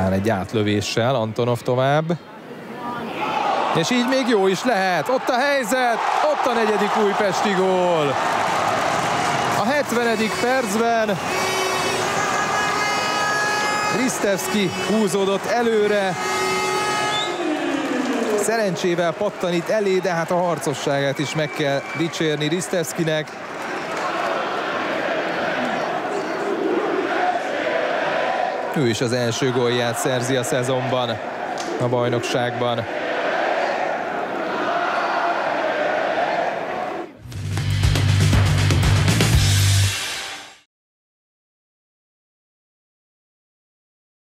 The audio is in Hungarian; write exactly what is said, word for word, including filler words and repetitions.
Talán egy átlövéssel Antonov tovább. És így még jó is lehet. Ott a helyzet, ott a negyedik újpesti gól. A hetvenedik percben Risztevszky húzódott előre. Szerencsével pattanít elé, de hát a harcosságát is meg kell dicsérni Risztevszkynek. Ő is az első gólját szerzi a szezonban, a bajnokságban.